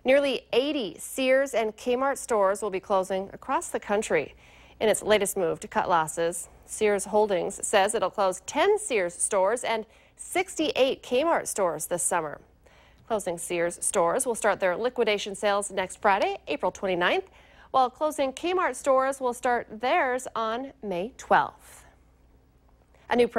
Nearly 80 Sears and Kmart stores will be closing across the country. In its latest move to cut losses, Sears Holdings says it'll close 10 Sears stores and 68 Kmart stores this summer. Closing Sears stores will start their liquidation sales next Friday, April 29th, while closing Kmart stores will start theirs on May 12th. A new